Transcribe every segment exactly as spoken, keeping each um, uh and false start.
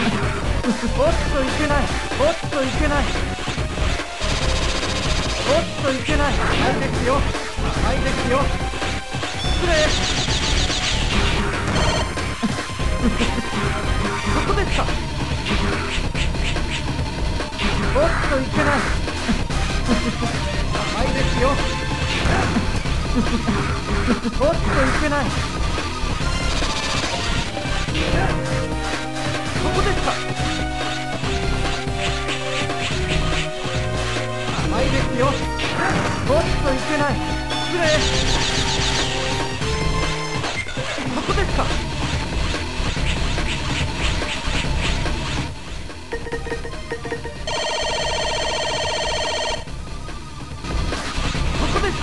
おっといけない。おっといけない。おっといけない。甘いですよ。甘いですよ。失礼。ここですか。おっといけない。甘いですよ。おっといけない。ここですか。甘いですよ。おっといけない。失礼。ここですか。ここですか。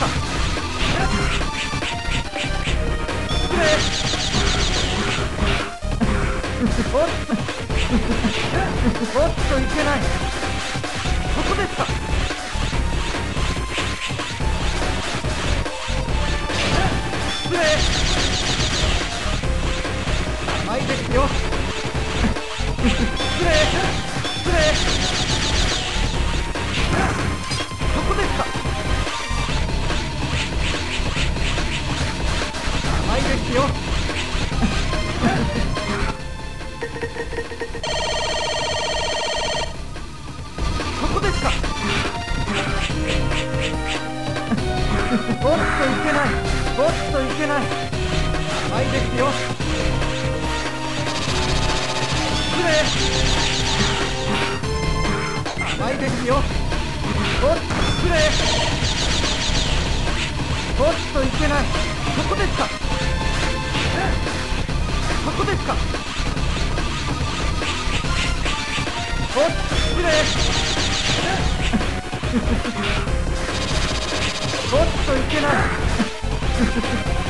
失礼。おっおっといけない。ここですか。失礼。甘いですよ。失礼。失礼。ここですか。甘いですよ。ここですか。おっといけない。おっといけない。甘いですよ。失礼。甘いですよ。おっと失礼。おっといけない。ここですか。ここですか。おっと失礼。おっといけない。